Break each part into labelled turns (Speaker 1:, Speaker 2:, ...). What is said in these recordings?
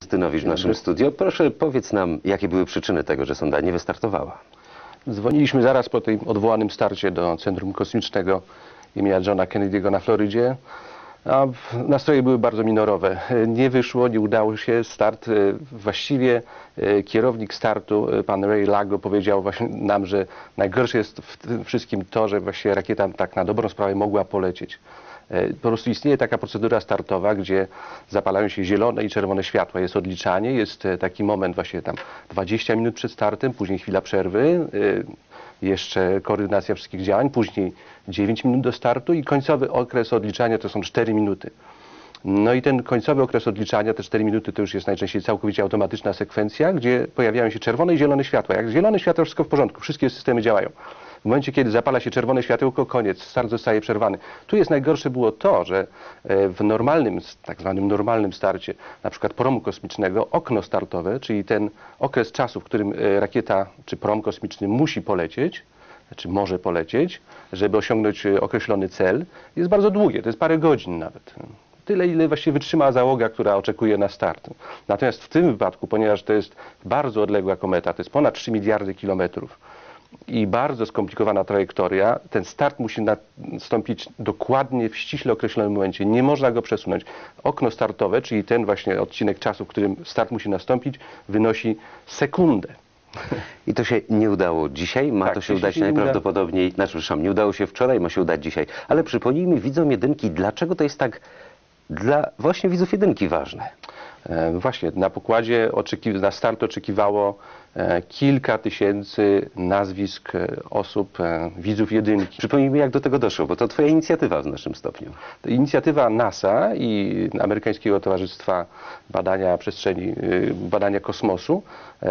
Speaker 1: Stynowicz w naszym studio. Proszę, powiedz nam, jakie były przyczyny tego, że sonda nie wystartowała.
Speaker 2: Dzwoniliśmy zaraz po tym odwołanym starcie do Centrum Kosmicznego imienia Johna Kennedy'ego na Florydzie, a nastroje były bardzo minorowe. Nie wyszło, nie udało się start. Właściwie kierownik startu, pan Ray Lago, powiedział właśnie nam, że najgorsze jest w tym wszystkim to, że właściwie rakieta tak na dobrą sprawę mogła polecieć. Po prostu istnieje taka procedura startowa, gdzie zapalają się zielone i czerwone światła. Jest odliczanie, jest taki moment właśnie tam 20 minut przed startem, później chwila przerwy, jeszcze koordynacja wszystkich działań, później 9 minut do startu i końcowy okres odliczania to są 4 minuty. No i ten końcowy okres odliczania, te 4 minuty, to już jest najczęściej całkowicie automatyczna sekwencja, gdzie pojawiają się czerwone i zielone światła. Jak zielone światło, wszystko w porządku, wszystkie systemy działają. W momencie, kiedy zapala się czerwone światełko, koniec, start zostaje przerwany. Tu jest najgorsze było to, że w normalnym, tak zwanym normalnym starcie, na przykład promu kosmicznego, okno startowe, czyli ten okres czasu, w którym rakieta czy prom kosmiczny musi polecieć, czy może polecieć, żeby osiągnąć określony cel, jest bardzo długie, to jest parę godzin nawet. Tyle, ile właściwie wytrzyma załoga, która oczekuje na start. Natomiast w tym wypadku, ponieważ to jest bardzo odległa kometa, to jest ponad 3 miliardy kilometrów, i bardzo skomplikowana trajektoria, ten start musi nastąpić dokładnie w ściśle określonym momencie. Nie można go przesunąć. Okno startowe, czyli ten właśnie odcinek czasu, w którym start musi nastąpić, wynosi sekundę.
Speaker 1: I to się nie udało dzisiaj, ma to się udać najprawdopodobniej, przepraszam, nie udało się wczoraj, ma się udać dzisiaj. Ale przypomnijmy widzom jedynki, dlaczego to jest tak dla właśnie widzów jedynki ważne.
Speaker 2: Właśnie, na pokładzie na start oczekiwało kilka tysięcy nazwisk osób, widzów jedynki.
Speaker 1: Przypomnijmy, jak do tego doszło, bo to twoja inicjatywa w naszym stopniu.
Speaker 2: To inicjatywa NASA i Amerykańskiego Towarzystwa Badania Kosmosu,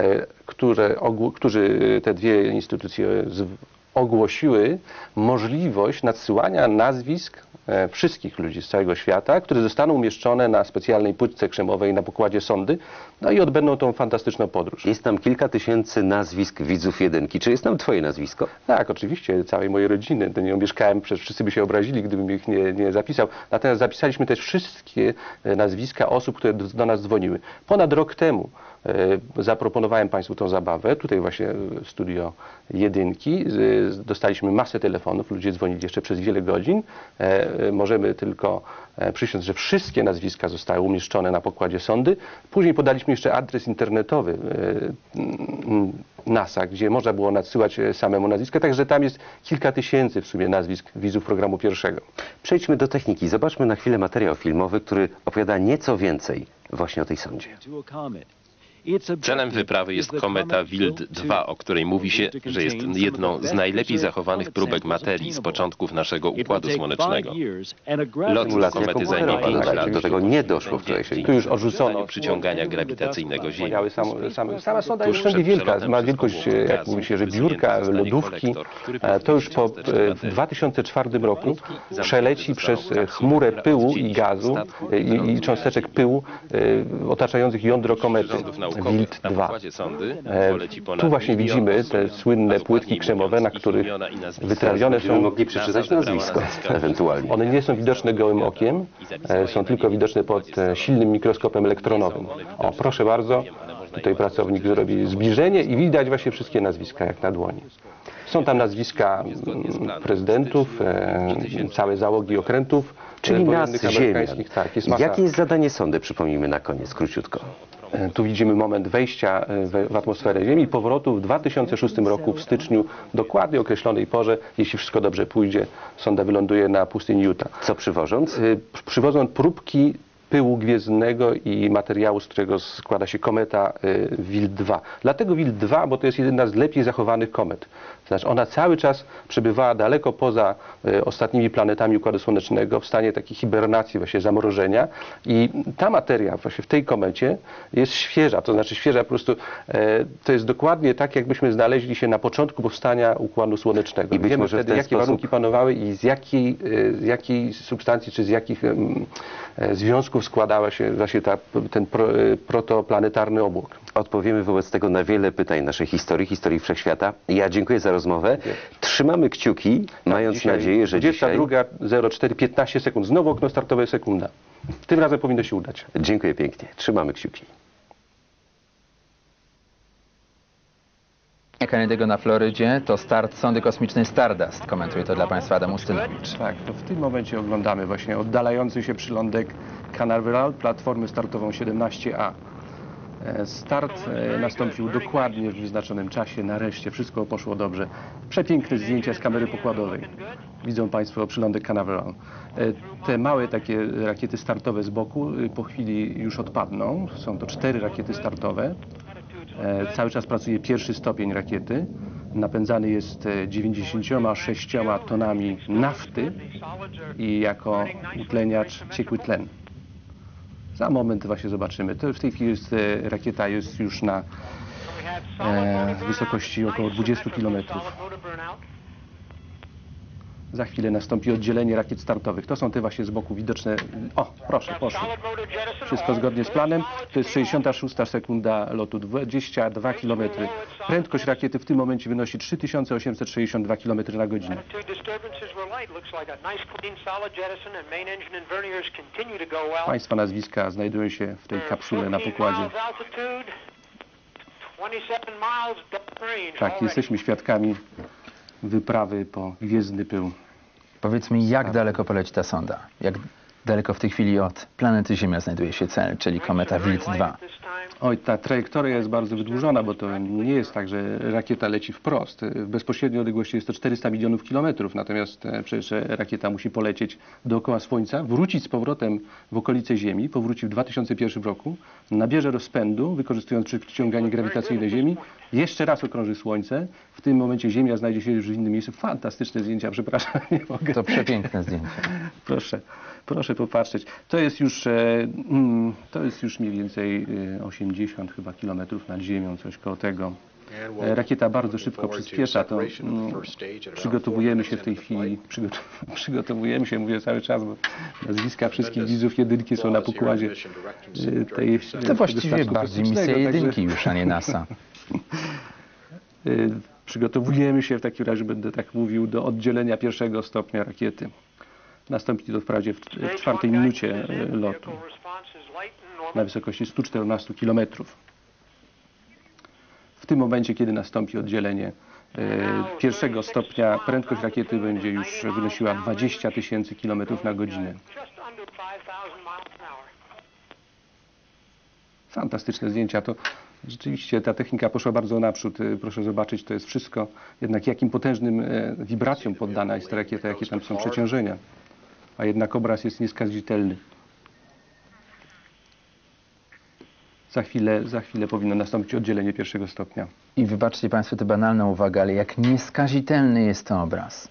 Speaker 2: którzy te dwie instytucje ogłosiły możliwość nadsyłania nazwisk wszystkich ludzi z całego świata, które zostaną umieszczone na specjalnej płytce krzemowej na pokładzie sondy, no i odbędą tą fantastyczną podróż.
Speaker 1: Jest tam kilka tysięcy nazwisk widzów jedynki. Czy jest tam twoje nazwisko?
Speaker 2: Tak, oczywiście, całej mojej rodziny. Do niej mieszkałem, przecież wszyscy by się obrazili, gdybym ich nie zapisał. Natomiast zapisaliśmy też wszystkie nazwiska osób, które do nas dzwoniły. Ponad rok temu zaproponowałem Państwu tą zabawę, tutaj właśnie w studio jedynki. Dostaliśmy masę telefonów, ludzie dzwonili jeszcze przez wiele godzin. Możemy tylko przysiąc, że wszystkie nazwiska zostały umieszczone na pokładzie sondy. Później podaliśmy jeszcze adres internetowy NASA, gdzie można było nadsyłać samemu nazwiska, także tam jest kilka tysięcy w sumie nazwisk widzów programu pierwszego.
Speaker 1: Przejdźmy do techniki. Zobaczmy na chwilę materiał filmowy, który opowiada nieco więcej właśnie o tej sondzie.
Speaker 3: Celem wyprawy jest kometa Wild-2, o której mówi się, że jest jedną z najlepiej zachowanych próbek materii z początków naszego Układu Słonecznego. Lot komety zajmie 5 lat.
Speaker 1: Do tego nie doszło wczoraj.
Speaker 2: Tu już odrzucono
Speaker 3: przyciągania grawitacyjnego Ziemi.
Speaker 2: Sama sonda już będzie wielka, ma wielkość, jak mówi się, że biurka, lodówki. To już w 2004 roku przeleci przez chmurę pyłu i gazu i cząsteczek pyłu otaczających jądro komety. Wild-2. Tu właśnie widzimy te słynne płytki krzemowe, na których wytrawione są...
Speaker 1: Mogli przeczytać nazwisko ewentualnie.
Speaker 2: One nie są widoczne gołym okiem, są tylko widoczne pod silnym mikroskopem elektronowym. O, proszę bardzo, tutaj pracownik zrobi zbliżenie i widać właśnie wszystkie nazwiska jak na dłoni. Są tam nazwiska prezydentów, całe załogi okrętów,
Speaker 1: czyli nas, Ziemian.
Speaker 2: Tak, jest masa.
Speaker 1: Jakie jest zadanie sondy, przypomnijmy na koniec, króciutko.
Speaker 2: Tu widzimy moment wejścia w atmosferę Ziemi i powrotu w 2006 roku, w styczniu, dokładnie określonej porze, jeśli wszystko dobrze pójdzie, sonda wyląduje na pustyni Utah.
Speaker 1: Co przywożąc?
Speaker 2: Przywożą próbki pyłu gwiezdnego i materiału, z którego składa się kometa Wild-2. Dlatego Wild-2, bo to jest jedna z lepiej zachowanych komet. Znaczy ona cały czas przebywała daleko poza ostatnimi planetami Układu Słonecznego w stanie takiej hibernacji, właśnie zamrożenia i ta materia właśnie w tej komecie jest świeża, to znaczy świeża po prostu, to jest dokładnie tak, jakbyśmy znaleźli się na początku powstania Układu Słonecznego.
Speaker 1: I być
Speaker 2: wiemy
Speaker 1: może
Speaker 2: wtedy, jakie warunki panowały i z jakiej substancji, czy z jakich związków składała się właśnie ten protoplanetarny obłok.
Speaker 1: Odpowiemy wobec tego na wiele pytań naszej historii wszechświata. Ja dziękuję za rozmowę. Trzymamy kciuki, mając nadzieję, że dzisiaj...
Speaker 2: 22:04, 15 sekund. Znowu okno startowe, sekunda. Tym razem powinno się udać.
Speaker 1: Dziękuję pięknie. Trzymamy kciuki.
Speaker 4: Kennedy'ego na Florydzie to start sondy kosmicznej Stardust. Komentuje to dla Państwa Adam Ustynowicz.
Speaker 2: Tak, to w tym momencie oglądamy właśnie oddalający się przylądek Canaveral, platformę startową 17A. Start nastąpił dokładnie w wyznaczonym czasie, nareszcie wszystko poszło dobrze. Przepiękne zdjęcia z kamery pokładowej. Widzą Państwo przylądek Canaveral. Te małe takie rakiety startowe z boku po chwili już odpadną. Są to 4 rakiety startowe. Cały czas pracuje pierwszy stopień rakiety. Napędzany jest 96 tonami nafty i jako utleniacz ciekły tlen. Za moment właśnie zobaczymy. To w tej chwili rakieta jest już na wysokości około 20 km. Za chwilę nastąpi oddzielenie rakiet startowych. To są te właśnie z boku widoczne. O, proszę, poszło. Wszystko zgodnie z planem. To jest 66 sekunda lotu, 22 km. Prędkość rakiety w tym momencie wynosi 3862 km na godzinę. Państwa nazwiska znajdują się w tej kapsule na pokładzie. Tak, jesteśmy świadkami wyprawy po gwiezdny pył.
Speaker 4: Powiedz mi, jak daleko poleci ta sonda? Jak daleko w tej chwili od planety Ziemia znajduje się cel, czyli kometa Wild-2?
Speaker 2: Oj, ta trajektoria jest bardzo wydłużona, bo to nie jest tak, że rakieta leci wprost. W bezpośredniej odległości jest to 400 milionów kilometrów, natomiast przecież rakieta musi polecieć dookoła Słońca, wrócić z powrotem w okolice Ziemi, powróci w 2001 roku, nabierze rozpędu, wykorzystując przyciąganie grawitacyjne Ziemi, jeszcze raz okrąży Słońce. W tym momencie Ziemia znajdzie się już w innym miejscu. Fantastyczne zdjęcia, przepraszam, nie mogę.
Speaker 4: To przepiękne zdjęcie.
Speaker 2: Proszę popatrzeć. To jest już mniej więcej 80 chyba kilometrów nad Ziemią, coś koło tego. Rakieta bardzo szybko przyspiesza, to przygotowujemy się w tej chwili, przygotowujemy się, mówię cały czas, bo nazwiska wszystkich widzów jedynki są na pokładzie tej.
Speaker 4: To właściwie bardziej misja jedynki już, a nie NASA.
Speaker 2: Przygotowujemy się w takim razie, będę tak mówił, do oddzielenia pierwszego stopnia rakiety. Nastąpi to wprawdzie w 4 minucie lotu na wysokości 114 km. W tym momencie, kiedy nastąpi oddzielenie pierwszego stopnia, prędkość rakiety będzie już wynosiła 20 000 km na godzinę. Fantastyczne zdjęcia. To rzeczywiście ta technika poszła bardzo naprzód. Proszę zobaczyć, to jest wszystko. Jednak jakim potężnym wibracjom poddana jest ta rakieta, jakie tam są przeciążenia. A jednak obraz jest nieskazitelny. Za chwilę powinno nastąpić oddzielenie pierwszego stopnia.
Speaker 4: I wybaczcie Państwo tę banalną uwagę, ale jak nieskazitelny jest to obraz.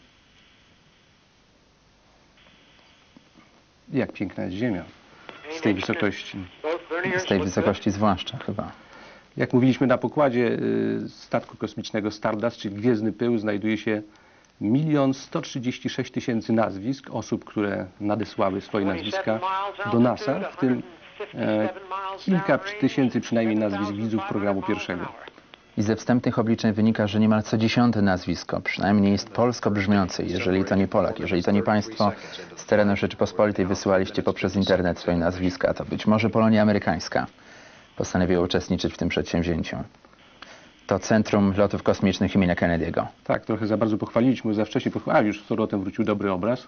Speaker 2: Jak piękna jest Ziemia z tej wysokości.
Speaker 4: Z tej wysokości zwłaszcza chyba.
Speaker 2: Jak mówiliśmy na pokładzie statku kosmicznego Stardust, czyli gwiezdny pył, znajduje się 1 136 000 nazwisk osób, które nadesłały swoje nazwiska do NASA, w tym kilka tysięcy przynajmniej nazwisk widzów programu pierwszego.
Speaker 4: I ze wstępnych obliczeń wynika, że niemal co 10. nazwisko przynajmniej jest polsko brzmiące, jeżeli to nie Polak, jeżeli to nie Państwo z terenu Rzeczypospolitej wysyłaliście poprzez internet swoje nazwiska, to być może Polonia amerykańska postanowiła uczestniczyć w tym przedsięwzięciu. To Centrum Lotów Kosmicznych imienia Kennedy'ego.
Speaker 2: Tak, trochę za bardzo pochwaliliśmy, za wcześnie pochwaliliśmy, już z powrotem wrócił dobry obraz.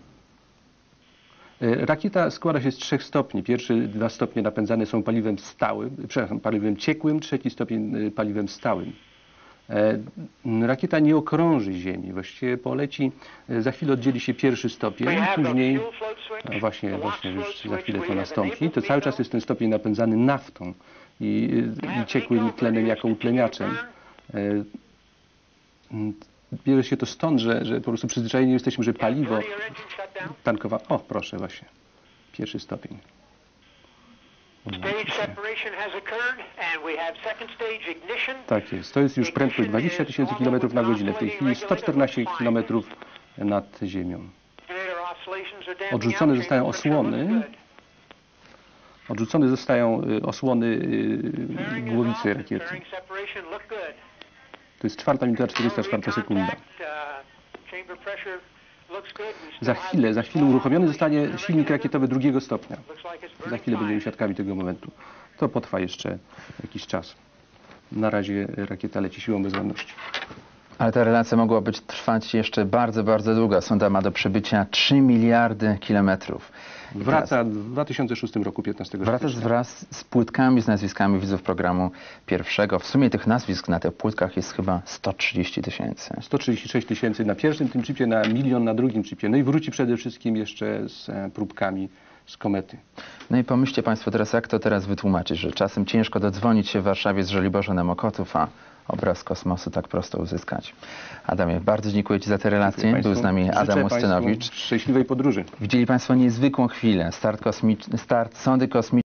Speaker 2: Rakieta składa się z 3 stopni. Pierwsze 2 stopnie napędzane są paliwem stałym, przepraszam, paliwem ciekłym, 3. stopień paliwem stałym. Rakieta nie okrąży Ziemi, właściwie poleci, za chwilę oddzieli się pierwszy stopień, później, właśnie już za chwilę to nastąpi, to cały czas jest ten stopień napędzany naftą i ciekłym tlenem jako utleniaczem. Bierze się to stąd, że po prostu przyzwyczajeni jesteśmy, że paliwo tankowane... O, proszę właśnie. Pierwszy stopień. Tak jest. To jest już prędkość 20 000 km na godzinę. W tej chwili 114 km nad Ziemią. Odrzucone zostają osłony głowicy rakiety. To jest 4 minuta 44 sekunda. Za chwilę uruchomiony zostanie silnik rakietowy 2. stopnia. Za chwilę będziemy świadkami tego momentu. To potrwa jeszcze jakiś czas. Na razie rakieta leci siłą bezwładności.
Speaker 4: Ale ta relacja mogła trwać jeszcze bardzo, bardzo długo. Sonda ma do przebycia 3 miliardy kilometrów.
Speaker 2: Wraca w 2006 roku, 15
Speaker 4: Wraca
Speaker 2: stycznia.
Speaker 4: wraz z płytkami, z nazwiskami widzów programu pierwszego. W sumie tych nazwisk na tych płytkach jest chyba 130 000.
Speaker 2: 136 000 na pierwszym tym chipie, na 1 milion na drugim chipie. No i wróci przede wszystkim jeszcze z próbkami z komety.
Speaker 4: No i pomyślcie Państwo teraz, jak to teraz wytłumaczyć, że czasem ciężko dodzwonić się w Warszawie z Żoliborza Mokotów, a obraz kosmosu tak prosto uzyskać. Adamie, bardzo dziękuję Ci za te relacje. Był z nami Adam Ustynowicz.
Speaker 2: Szczęśliwej podróży.
Speaker 4: Widzieli Państwo niezwykłą chwilę. Start sondy kosmicznej